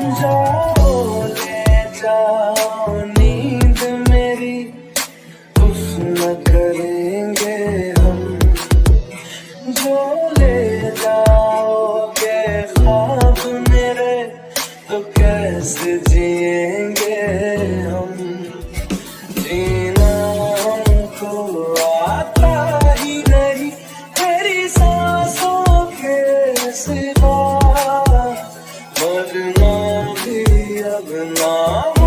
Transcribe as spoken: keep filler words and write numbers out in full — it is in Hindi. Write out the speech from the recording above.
जाओ ले जाओ नींद मेरी, उस न करेंगे हम। जो ले जाओगे ख्वाब मेरे, तो कैसे जिएंगे हम। जीना हमको आता ही नहीं तेरी सांसों के सिवा, मरना भी अब ना